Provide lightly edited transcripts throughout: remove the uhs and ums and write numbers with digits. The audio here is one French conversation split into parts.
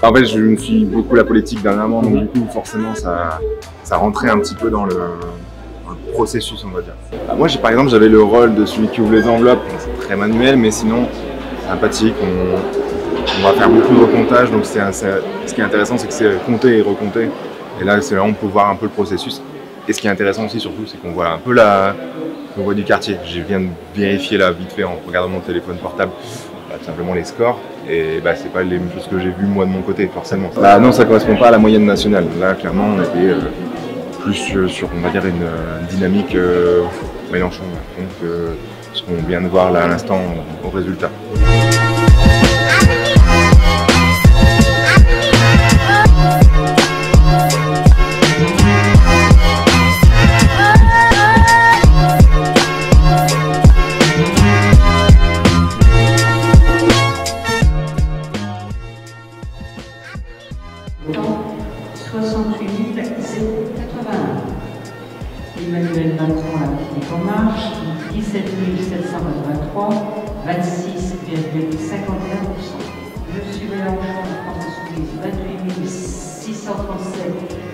En fait, je me suis beaucoup la politique dernièrement, donc du coup, forcément, ça rentrait un petit peu dans le processus, on va dire. Moi, par exemple, j'avais le rôle de celui qui ouvre les enveloppes, c'est très manuel, mais sinon, sympathique. On va faire beaucoup de recomptage, donc ce qui est intéressant, c'est que c'est compter et recompter. Et là, c'est là où on peut voir un peu le processus. Et ce qui est intéressant aussi, surtout, c'est qu'on voit un peu on voit du quartier. Je viens de vérifier là vite fait en regardant mon téléphone portable, tout simplement les scores. Et c'est pas les mêmes choses que j'ai vues moi de mon côté, forcément. Non, ça correspond pas à la moyenne nationale. Là, clairement, on était plus sur, on va dire, une dynamique Mélenchon, donc ce qu'on vient de voir là à l'instant au résultat. 68 081. Emmanuel Macron, La République En Marche, 17 783, 26,51%. Monsieur Mélenchon, La France Insoumise, 28 637,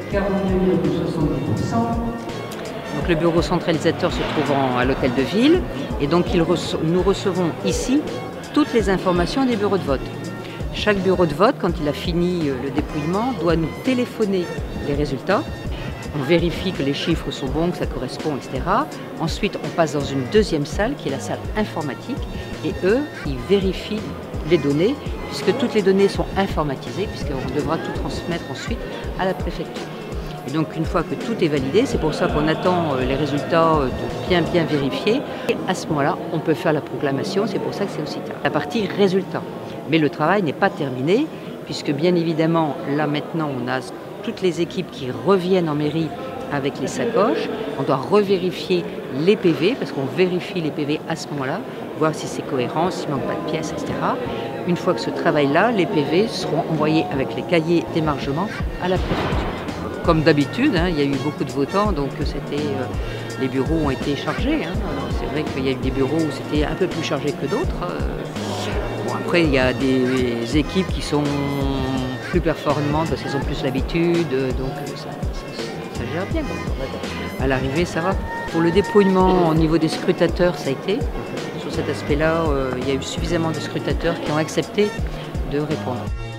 42,70%. Donc le bureau centralisateur se trouve à l'hôtel de ville et donc nous recevons ici toutes les informations des bureaux de vote. Chaque bureau de vote, quand il a fini le dépouillement, doit nous téléphoner les résultats. On vérifie que les chiffres sont bons, que ça correspond, etc. Ensuite, on passe dans une deuxième salle qui est la salle informatique et eux, ils vérifient les données puisque toutes les données sont informatisées puisqu'on devra tout transmettre ensuite à la préfecture. Et donc une fois que tout est validé, c'est pour ça qu'on attend les résultats bien vérifiés. Et à ce moment-là, on peut faire la proclamation, c'est pour ça que c'est aussi tard. La partie résultat. Mais le travail n'est pas terminé, puisque bien évidemment, là maintenant, on a toutes les équipes qui reviennent en mairie avec les sacoches. On doit revérifier les PV, parce qu'on vérifie les PV à ce moment-là, voir si c'est cohérent, s'il ne manque pas de pièces, etc. Une fois que ce travail-là, les PV seront envoyés avec les cahiers d'émargement à la préfecture. Comme d'habitude, il y a eu beaucoup de votants, donc les bureaux ont été chargés. C'est vrai qu'il y a eu des bureaux où c'était un peu plus chargé que d'autres. Bon, après, il y a des équipes qui sont plus performantes parce qu'elles ont plus l'habitude, donc ça gère bien. À l'arrivée, ça va. Pour le dépouillement au niveau des scrutateurs, ça a été. Sur cet aspect-là, il y a eu suffisamment de scrutateurs qui ont accepté de répondre.